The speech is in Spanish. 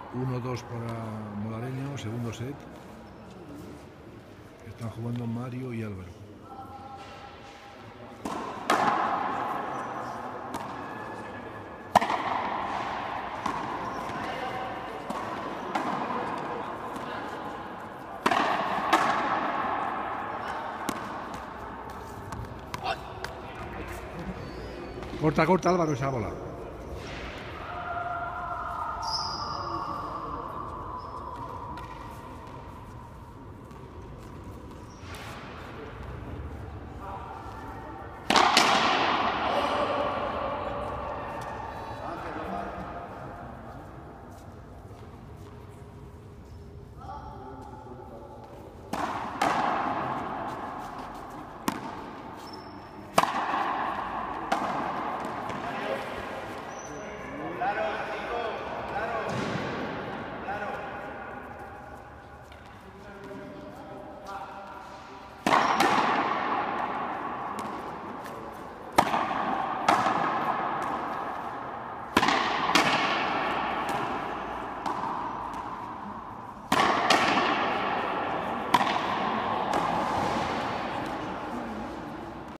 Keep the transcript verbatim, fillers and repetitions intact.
uno dos para Molareño, segundo set. Están jugando Mario y Álvaro. Corta, corta Álvaro esa bola.